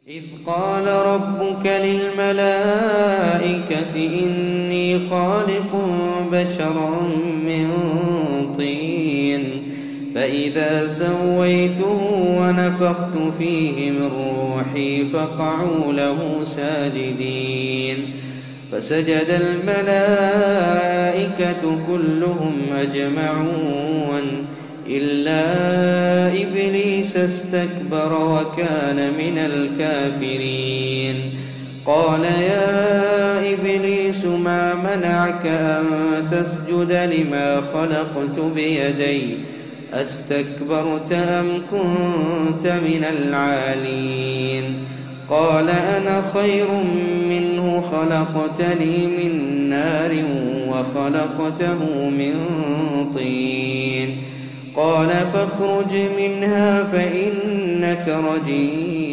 إذ قال ربك للملائكة إني خالق بشرا من طين فإذا سويته ونفخت فيه من روحي فقعوا له ساجدين فسجد الملائكة كلهم أجمعون إلا إبليس استكبر وكان من الكافرين قال يا إبليس ما منعك أن تسجد لما خلقت بيدي أستكبرت أم كنت من العالين قال أنا خير منه خلقتني من نار وخلقته من طين قال فاخرج منها فإنك رجيم